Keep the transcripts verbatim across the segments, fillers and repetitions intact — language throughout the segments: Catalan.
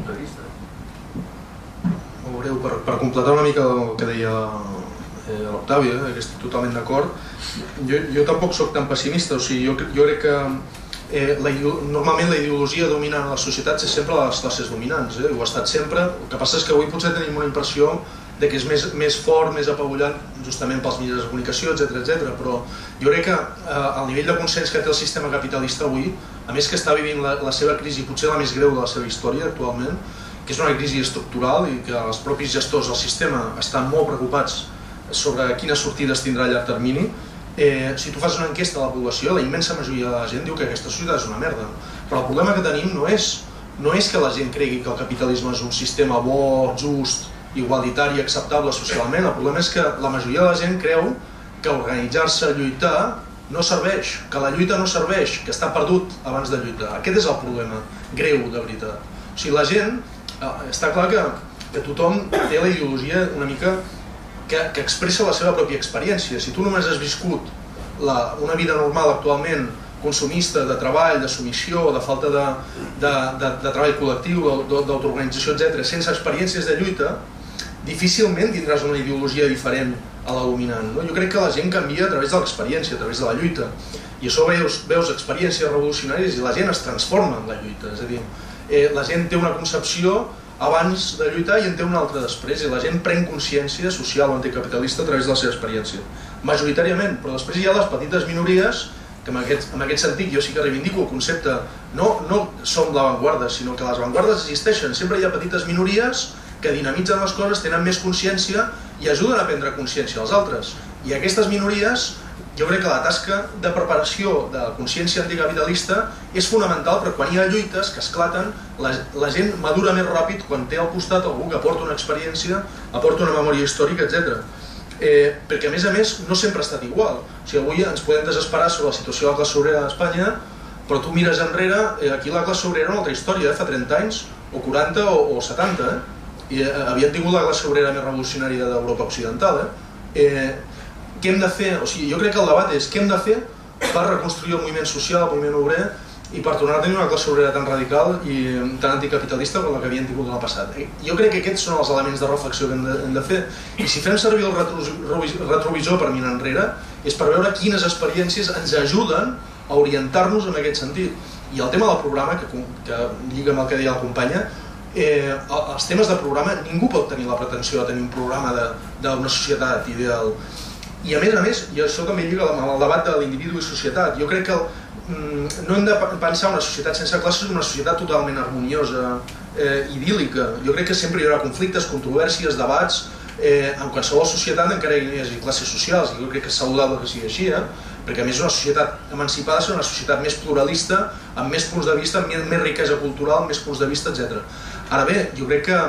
de vista. Molt breu, per, per completar una mica el que deia eh, l'Octàvia, eh, que estic totalment d'acord, jo, jo tampoc sóc tan pessimista, o sigui, jo, jo crec que eh, la, normalment la ideologia dominant a les societats és sempre les classes dominants, eh, ho ha estat sempre. El que passa és que avui potser tenim una impressió de que és més, més fort, més apabullant, justament pels mitjans de comunicació, etcètera, etcètera. Però jo crec que eh, el nivell de consens que té el sistema capitalista avui, a més que està vivint la, la seva crisi, potser la més greu de la seva història actualment, que és una crisi estructural i que els propis gestors del sistema estan molt preocupats sobre quines sortides tindrà a llarg termini. Eh, si tu fas una enquesta a la població, la immensa majoria de la gent diu que aquesta societat és una merda. Però el problema que tenim no és, no és que la gent cregui que el capitalisme és un sistema bo, just, igualitari, acceptable socialment. El problema és que la majoria de la gent creu que organitzar-se a lluitar no serveix, que la lluita no serveix, que està perdut abans de lluitar. Aquest és el problema greu, de veritat. O sigui, la gent, està clar que, que tothom té la ideologia una mica que, que expressa la seva pròpia experiència. Si tu només has viscut la, una vida normal actualment, consumista, de treball, de submissió, de falta de, de, de, de treball col·lectiu, d'autoorganització, etcètera, sense experiències de lluita, difícilment tindràs una ideologia diferent a la dominant. No? Jo crec que la gent canvia a través de l'experiència, a través de la lluita. I això veus, veus experiències revolucionàries i la gent es transforma en la lluita. És a dir, eh, la gent té una concepció abans de lluitar i en té una altra després, i la gent pren consciència social o anticapitalista a través de la seva experiència. Majoritàriament, però després hi ha les petites minories que en aquest, en aquest sentit jo sí que reivindico el concepte, no, no som l'avantguarda, sinó que les avantguardes existeixen, sempre hi ha petites minories que dinamitzen les coses, tenen més consciència i ajuden a prendre consciència als altres. I aquestes minories, jo crec que la tasca de preparació de la consciència anticapitalista és fonamental, però quan hi ha lluites que esclaten, la, la gent madura més ràpid quan té al costat algú que aporta una experiència, aporta una memòria històrica, etcètera. Eh, perquè a més a més no sempre ha estat igual. O sigui, avui ens podem desesperar sobre la situació de la classe obrera d'Espanya, però tu mires enrere, eh, aquí la classe obrera era una altra història, eh, fa trenta anys, o quaranta o, o setanta, eh? I eh, havien tingut la classe obrera més revolucionària d'Europa Occidental. Eh? Eh, què hem de fer? O sigui, jo crec que el debat és què hem de fer per reconstruir el moviment social, el moviment obrer, i per tornar a tenir una classe obrera tan radical i tan anticapitalista com la que havien tingut en el passat. Jo crec que aquests són els elements de reflexió que hem de, hem de fer. I si fem servir el retrovisor per mirar enrere, és per veure quines experiències ens ajuden a orientar-nos en aquest sentit. I el tema del programa, que, que lliga amb el que deia la companya, eh, els temes de programa, ningú pot tenir la pretensió de tenir un programa d'una societat ideal. I a més a més, i això també lliga amb el debat de l'individu i societat, jo crec que el, no hem de pensar una societat sense classes, una societat totalment harmoniosa, eh, idíl·lica. Jo crec que sempre hi haurà conflictes, controvèrsies, debats, eh, en qualsevol societat encara hi hagi classes socials, i jo crec que és saludable que sigui així, eh? Perquè a més una societat emancipada és una societat més pluralista, amb més punts de vista, amb més riquesa cultural, més punts de vista, etcètera. Ara bé, jo crec que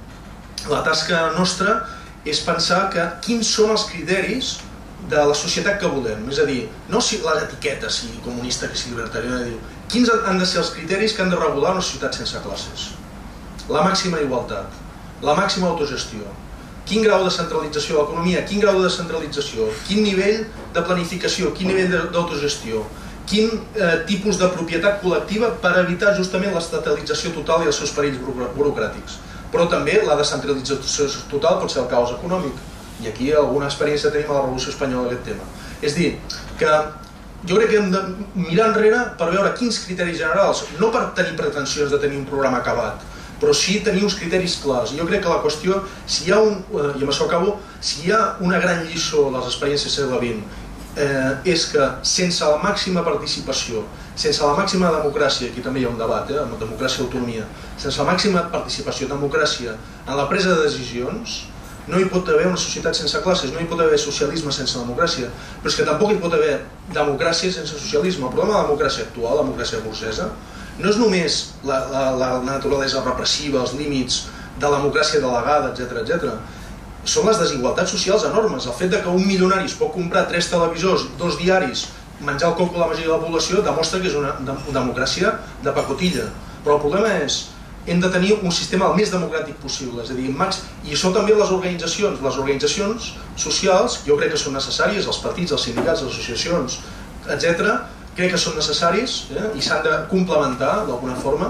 la tasca nostra és pensar que quins són els criteris de la societat que volem, és a dir, no si les etiquetes, si comunista, que si libertària, quins han de ser els criteris que han de regular una societat sense classes? La màxima igualtat, la màxima autogestió, quin grau de centralització de l'economia, quin grau de descentralització, quin nivell de planificació, quin nivell d'autogestió, quin eh, tipus de propietat col·lectiva per evitar justament l'estatalització total i els seus perills burocràtics. Però també la descentralització total pot ser el caos econòmic. I aquí alguna experiència tenim a la Revolució Espanyola d'aquest tema. És dir, que jo crec que hem de mirar enrere per veure quins criteris generals, no per tenir pretensions de tenir un programa acabat, però sí tenir uns criteris clars. Jo crec que la qüestió, si hi ha un, i amb això acabo, si hi ha una gran lliçó de les experiències del segle vint, eh, és que sense la màxima participació, sense la màxima democràcia, aquí també hi ha un debat, eh, amb democràcia i autonomia, sense la màxima participació, democràcia en la presa de decisions, no hi pot haver una societat sense classes, no hi pot haver socialisme sense democràcia, però és que tampoc hi pot haver democràcia sense socialisme. El problema de la democràcia actual, la democràcia burgesa, no és només la, la, la naturalesa repressiva, els límits de la democràcia delegada, etcètera, etcètera. Són les desigualtats socials enormes. El fet que un milionari es pot comprar tres televisors, dos diaris, menjar el coco a la majoria de la població, demostra que és una, una democràcia de pacotilla. Però el problema és hem de tenir un sistema el més democràtic possible, és a dir, max... i això també les organitzacions, les organitzacions socials, jo crec que són necessàries, els partits, els sindicats, les associacions, etcètera, crec que són necessaris eh? I s'han de complementar d'alguna forma,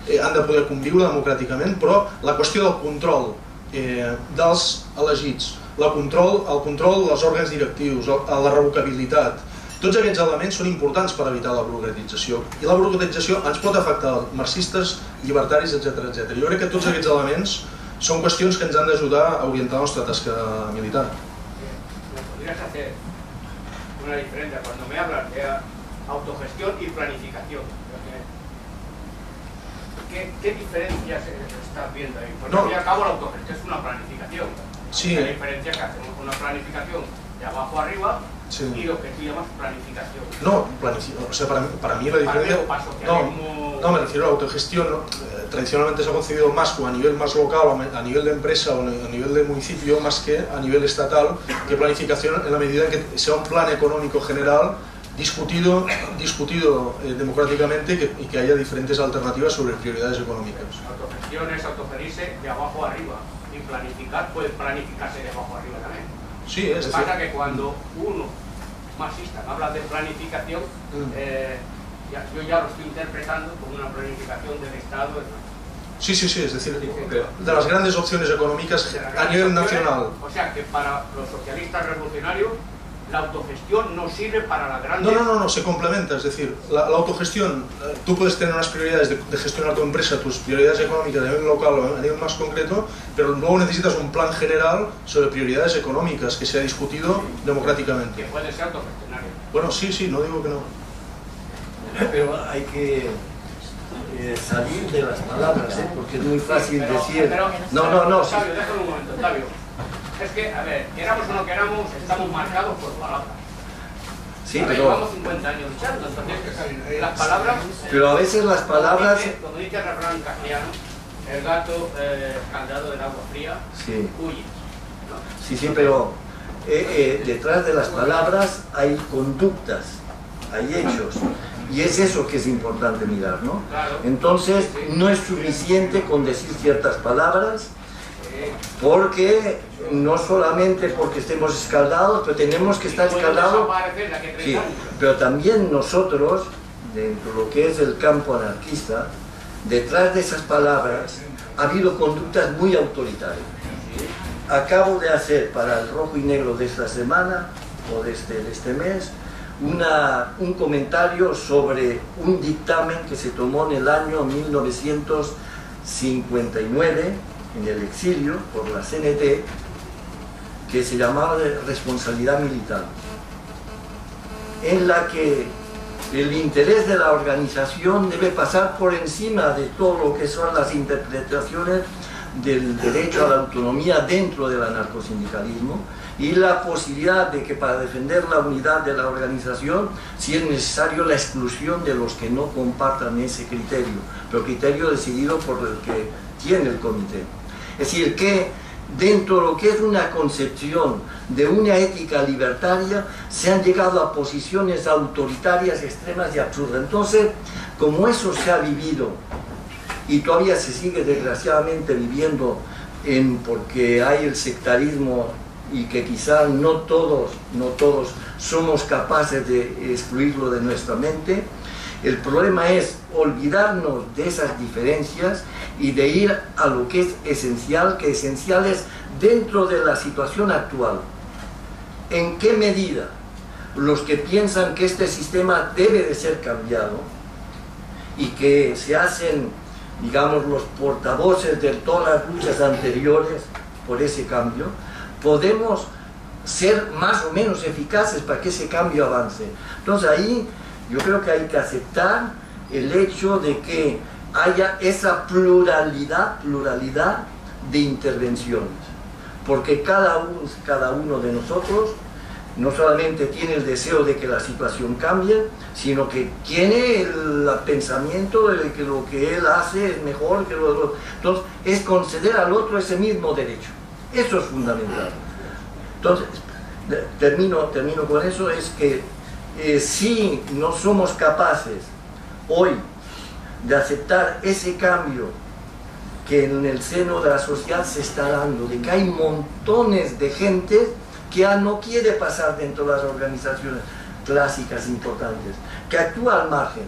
eh, han de poder conviure democràticament, però la qüestió del control eh, dels elegits, la control, el control dels òrgans directius, la revocabilitat, tots aquests elements són importants per evitar la burocratització. I la burocratització ens pot afectar marxistes, llibertaris, etcètera, etcètera. Jo crec que tots aquests elements són qüestions que ens han d'ajudar a orientar la nostra tasca militar. ¿Podrías hacer una diferencia cuando me hablas de autogestión y planificación? ¿Qué, qué diferencias estás viendo ahí? Porque no. Al fin y al cabo la autogestión es una planificación. Sí. La diferencia es que hacemos una planificación de abajo arriba. Sí. Y lo que tú llamas planificación. No, planificación. O sea, para, para mí la diferencia... No, no, me refiero a la autogestión. ¿no? Eh, tradicionalmente se ha concebido más o a nivel más local, a nivel de empresa o a nivel de municipio, más que a nivel estatal, que planificación en la medida en que sea un plan económico general discutido, discutido eh, democráticamente que, y que haya diferentes alternativas sobre prioridades económicas. Autogestión es autogerirse de abajo arriba y planificar puede planificarse de abajo arriba también. Sí, es Lo que pasa que cuando uno, marxista, habla de planificación, mm. eh, ya, yo ya lo estoy interpretando como una planificación del Estado. Sí, sí, sí, es decir, de las grandes opciones económicas a nivel nacional. O sea que para los socialistas revolucionarios la autogestión no sirve para la gran... No, no, no, no, se complementa, es decir, la, la autogestión, tú puedes tener unas prioridades de, de gestionar tu empresa, tus prioridades económicas a nivel local o a nivel más concreto, pero luego necesitas un plan general sobre prioridades económicas que sea discutido democráticamente. Que puede ser autogestionario. Bueno, sí, sí, no digo que no. Pero hay que eh, salir de las palabras, ¿eh? Porque es muy fácil pero, decir... Pero, no, no, no. Octavio, sí. Déjame un momento, Octavio. Es que, a ver, queramos o no queramos, estamos marcados por palabras. Sí, ver, pero... Llevamos cincuenta años luchando, entonces las palabras... Pero a veces las palabras... Como dice, como dice el refrán castellano, el gato eh, escaldado en agua fría, sí. huye. ¿No? Sí, sí, pero eh, eh, detrás de las palabras hay conductas, hay hechos. Y es eso que es importante mirar, ¿no? Claro. Entonces, sí, sí. no es suficiente con decir ciertas palabras, porque no solamente porque estemos escaldados, pero tenemos que estar escaldados. Sí, pero también nosotros, dentro de lo que es el campo anarquista, detrás de esas palabras ha habido conductas muy autoritarias. Acabo de hacer para el Rojo y Negro de esta semana, o de este, de este mes, una, un comentario sobre un dictamen que se tomó en el año mil novecientos cincuenta y nueve, en el exilio, por la C N T, que se llamaba de responsabilidad militar, en la que el interés de la organización debe pasar por encima de todo lo que son las interpretaciones del derecho a la autonomía dentro del anarcosindicalismo y la posibilidad de que para defender la unidad de la organización, si es necesario, la exclusión de los que no compartan ese criterio, pero criterio decidido por el que tiene el comité. Es decir, que dentro de lo que es una concepción de una ética libertaria, se han llegado a posiciones autoritarias, extremas y absurdas. Entonces, como eso se ha vivido, y todavía se sigue desgraciadamente viviendo, en, porque hay el sectarismo, y que quizás no todos, no todos somos capaces de excluirlo de nuestra mente, el problema es olvidarnos de esas diferencias y de ir a lo que es esencial, que esencial es dentro de la situación actual. ¿En qué medida los que piensan que este sistema debe de ser cambiado y que se hacen, digamos, los portavoces de todas las luchas anteriores por ese cambio, podemos ser más o menos eficaces para que ese cambio avance? Entonces ahí yo creo que hay que aceptar el hecho de que haya esa pluralidad, pluralidad de intervenciones, porque cada uno, cada uno de nosotros no solamente tiene el deseo de que la situación cambie, sino que tiene el pensamiento de que lo que él hace es mejor que lo otro. Entonces, es conceder al otro ese mismo derecho. Eso es fundamental. Entonces, termino, termino con eso, es que eh, si no somos capaces hoy de aceptar ese cambio que en el seno de la sociedad se está dando, de que hay montones de gente que ya no quiere pasar dentro de las organizaciones clásicas importantes, que actúa al margen,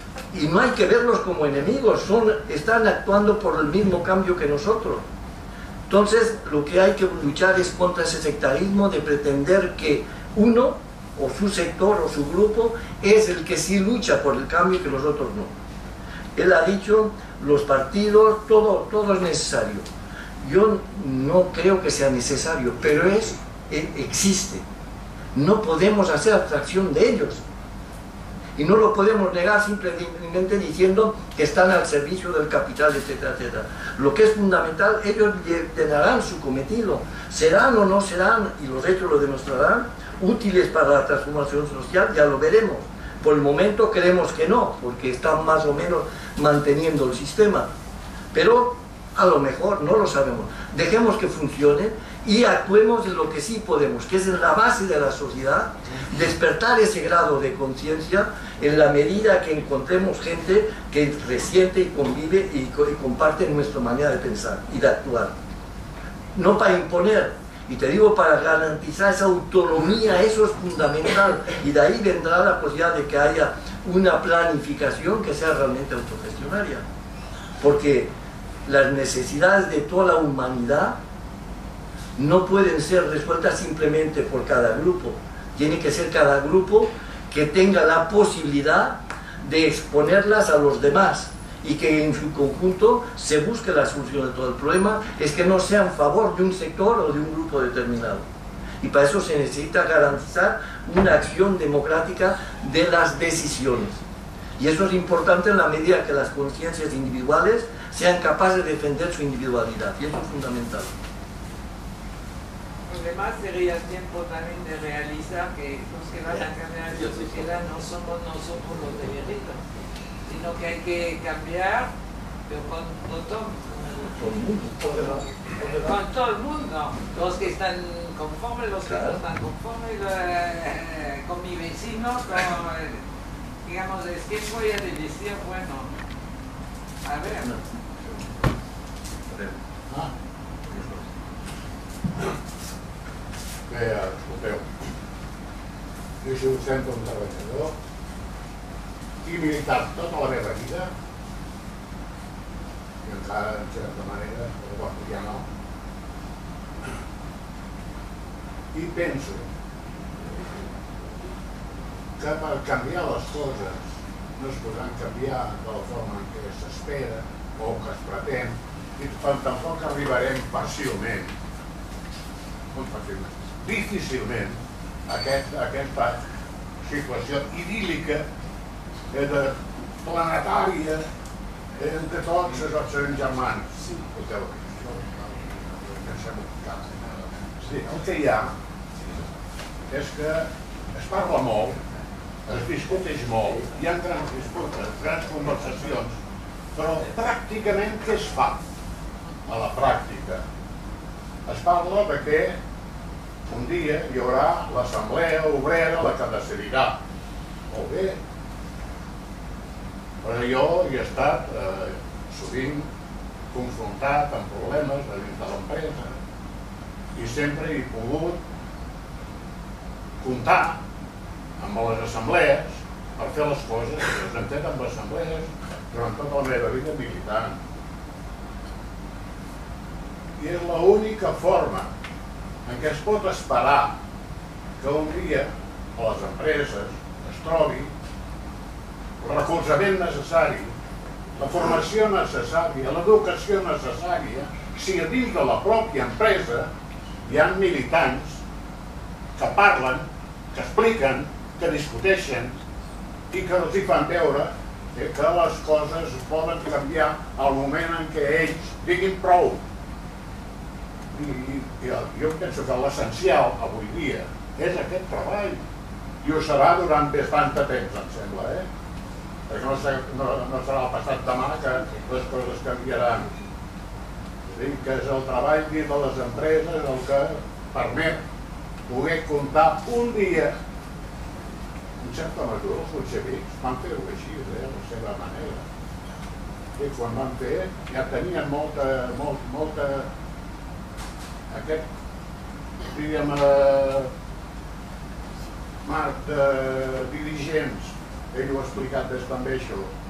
Y no hay que verlos como enemigos, son, están actuando por el mismo cambio que nosotros. Entonces, lo que hay que luchar es contra ese sectarismo de pretender que uno, o su sector, o su grupo, es el que sí lucha por el cambio y que los otros no. Él ha dicho, los partidos, todo, todo es necesario. Yo no creo que sea necesario, pero es, existe. No podemos hacer abstracción de ellos. Y no lo podemos negar simplemente diciendo que están al servicio del capital, etcétera, etcétera. Lo que es fundamental, ellos tendrán su cometido. Serán o no serán, y los hechos lo demostrarán, útiles para la transformación social, ya lo veremos. Por el momento creemos que no, porque están más o menos manteniendo el sistema. Pero a lo mejor no lo sabemos. Dejemos que funcione y actuemos en lo que sí podemos, que es en la base de la sociedad, despertar ese grado de conciencia en la medida que encontremos gente que resiente y convive y, y comparte nuestra manera de pensar y de actuar. No para imponer, y te digo, para garantizar esa autonomía, eso es fundamental, y de ahí vendrá la posibilidad de que haya una planificación que sea realmente autogestionaria, porque las necesidades de toda la humanidad no pueden ser resueltas simplemente por cada grupo. Tiene que ser cada grupo que tenga la posibilidad de exponerlas a los demás y que en su conjunto se busque la solución de todo el problema. Es que no sea en favor de un sector o de un grupo determinado. Y para eso se necesita garantizar una acción democrática de las decisiones. Y eso es importante en la medida que las conciencias individuales sean capaces de defender su individualidad. Y eso es fundamental. Además sería tiempo también de realizar que los que van a cambiar la sociedad no somos nosotros los de Guerrero, sino que hay que cambiar, pero con, con, todo, con todo el mundo, los que están conformes, los que no están conformes, eh, con mi vecino, con, digamos, es que voy a decir, bueno, a ver. Ah. Bé, escolteu, jo he sigut sempre un treballador i militat tota la meva vida i encara en certa manera, però ja no, i penso que per canviar les coses no es podran canviar de la forma en què s'espera o que es pretén i tampoc arribarem fàcilment, molt fàcilment, difícilment aquest, aquesta situació idíl·lica de planetària entre tots els serem germans. Escolteu, pensem un cap. Sí, el que hi ha és que es parla molt, es discuteix molt, hi ha grans disputes, grans conversacions, però pràcticament què es fa a la pràctica? Es parla de que un dia hi haurà l'assemblea obrera la que decidirà. Molt bé. Però jo hi he estat eh, sovint confrontat amb problemes de dins de l'empresa i sempre he pogut comptar amb les assemblees per fer les coses que les hem fet amb assemblees durant tota la meva vida militant. I és l'única forma en què es pot esperar que un dia a les empreses es trobi el recolzament necessari, la formació necessària, l'educació necessària, si a dins de la pròpia empresa hi ha militants que parlen, que expliquen, que discuteixen i que els hi fan veure que les coses es poden canviar al moment en què ells diguin prou. I jo penso que l'essencial avui dia és aquest treball i ho serà durant bastant de temps, em sembla, eh? Perquè no serà el passat demà que les coses canviaran. És a dir, que és el treball dins de les empreses el que permet poder comptar un dia. En certa mesura els bolxevics van fer-ho així, a la seva manera. I quan van fer ja tenien molta, molta aquest, diríem, marc de dirigents, ell ho ha explicat des també això,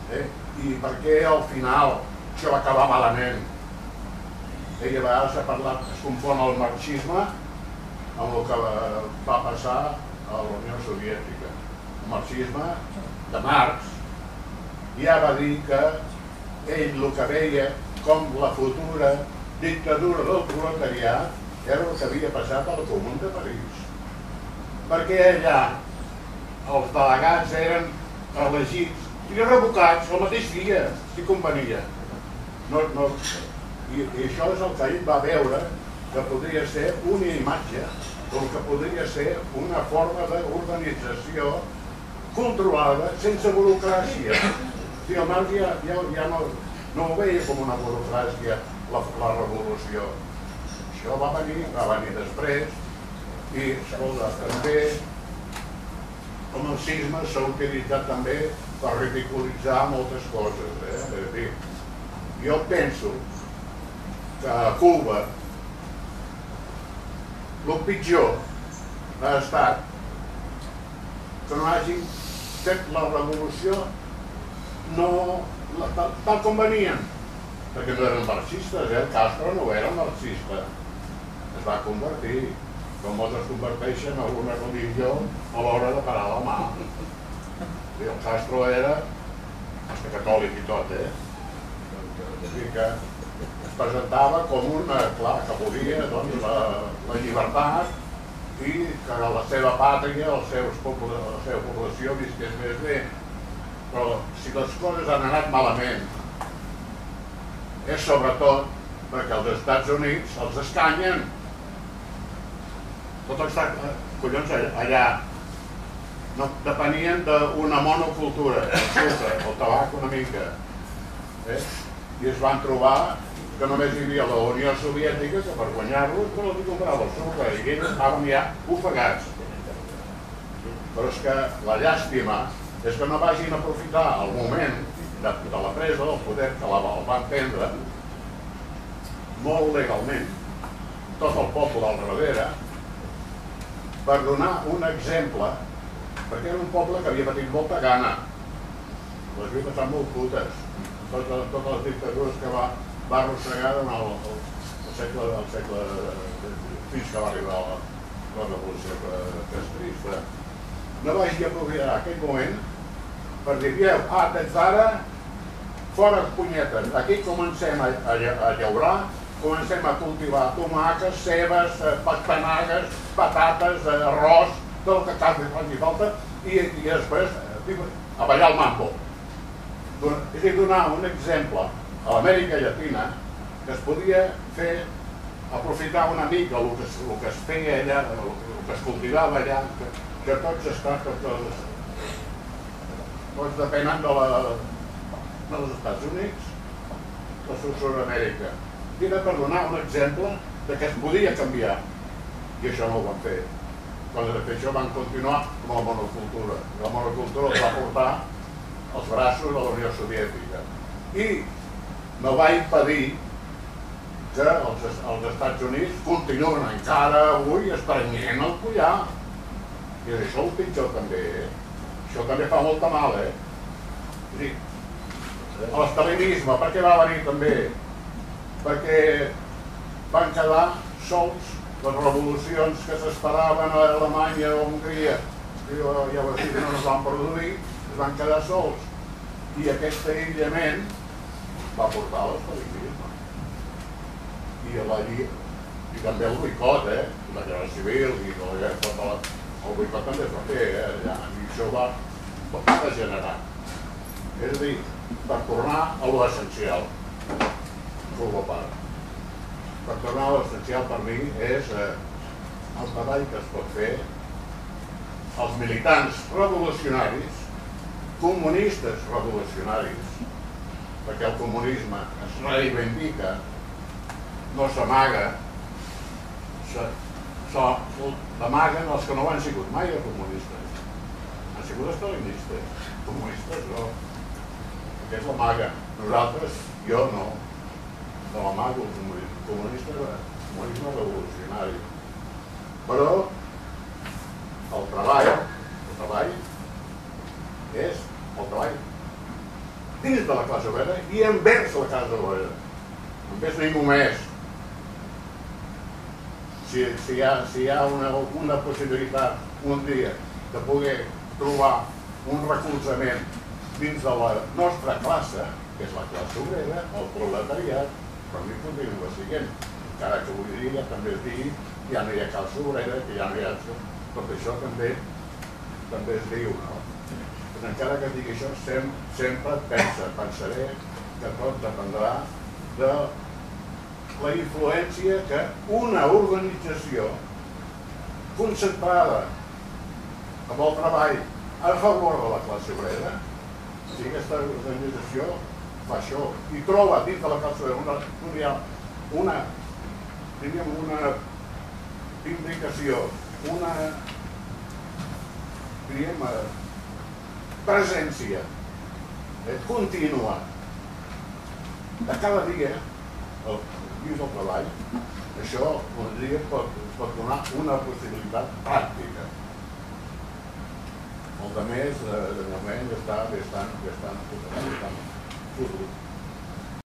I per què al final això va acabar malament? I a vegades s'ha parlat, es confon el marxisme amb el que va passar a la Unió Soviètica. El marxisme de Marx ja va dir que ell el que veia com la futura dictadura del proletariat era el que havia passat al Comú de París. Perquè allà els delegats eren elegits i revocats el mateix dia, si convenia. No, no, i, I això és el que ell va veure que podria ser una imatge, o que podria ser una forma d'organització controlada sense burocràcia. Si el Marx ja, ja, ja no, no ho veia com una burocràcia, la, la revolució. Això va venir, va venir després, i, escolta, també el marxisme s'ha utilitzat també per ridiculitzar moltes coses. Eh? És a dir, jo penso que a Cuba el pitjor ha estat que no hagin fet la revolució no, la, tal, tal com venien, perquè no eren marxistes, eh? El Castro no era marxista, es va convertir, com molts es converteixen en una religió a l'hora de parar la mà. I el Castro era hasta catòlic i tot, eh? És a dir, que es presentava com una, clar, que volia doncs, la, la llibertat i que la seva pàtria, el seus, la seva població visqués més bé. Però si les coses han anat malament és sobretot perquè els Estats Units els escanyen. Tot els collons allà no depenien d'una monocultura, el sucre, el tabac una mica. Eh? I es van trobar que només hi havia la Unió Soviètica que per guanyar-los no els comprava el sucre i ells estaven ja ofegats. Però és que la llàstima és que no vagin a aprofitar el moment de, de la presa del poder que la, el van prendre molt legalment tot el poble al darrere per donar un exemple, perquè era un poble que havia patit molta gana, les havia passat molt putes, totes, totes les dictadures que va, va arrossegar en el, el, el, segle, el segle fins que va arribar la, la revolució castrista. No vagi a aprofitar aquell moment per dir, vieu, ah, des d'ara, fora punyetes, aquí comencem a, a, a llaurar, comencem a cultivar tomaques, cebes, pastanagues, patates, arròs, tot el que cal que faci falta, i, i després a ballar el mambo. És a dir, donar un exemple a l'Amèrica Llatina que es podia fer, aprofitar una mica el que, el que es feia allà, el, el que es cultivava allà, que, que tots estan, tots els, tots depenen de la, dels Estats Units, de Sud-Amèrica. I era per donar un exemple de que es podia canviar. I això no ho van fer. Quan de fer això van continuar amb la monocultura. La monocultura els va portar als braços de la Unió Soviètica. I no va impedir que els, els Estats Units continuen encara avui estrenyent el collar. I això el pitjor també, eh? Això també fa molta mal, eh? És a dir, l'estalinisme, per què va venir també? Perquè van quedar sols les revolucions que s'esperaven a Alemanya o a Hongria, que ja ho dit, no es van produir, es van quedar sols. I aquest aïllament va portar a l'estalinisme. I, la, i, i també el boicot, eh? La guerra civil i la, tota la, el boicot també es va fer, eh? Allà, i això va, va degenerar. És a dir, per tornar a l'essencial. Forma part. Per tornar a l'essencial per mi és eh, el treball que es pot fer els militants revolucionaris, comunistes revolucionaris, perquè el comunisme es reivindica, no s'amaga, s'amaguen els que no han sigut mai comunistes, han sigut estalinistes, comunistes no, aquest l'amaga, nosaltres, jo no, no l'amago, el comunista, comunisme revolucionari, però el treball, el treball és el treball. dins de la classe obrera i envers la classe obrera. Envers ningú més. Si, si hi ha, si hi ha una, una possibilitat un dia de poder trobar un recolzament dins de la nostra classe, que és la classe obrera, el proletariat, per mi continua sent. Encara que avui dia també es digui que ja no hi ha classe obrera, que ja no hi ha... Tot això també, també es diu, no? Però encara que digui això, sem, sempre pensa, pensaré que tot dependrà de la influència que una organització concentrada amb el treball a favor de la classe obrera, si aquesta organització fa això i troba dins de la classe obrera una, una, diríem, una implicació, una, diríem, presència eh, contínua de cada dia el dins del treball, això podria, pot, pot donar una possibilitat pràctica. El de més, de moment, està bastant, bastant, bastant fotut.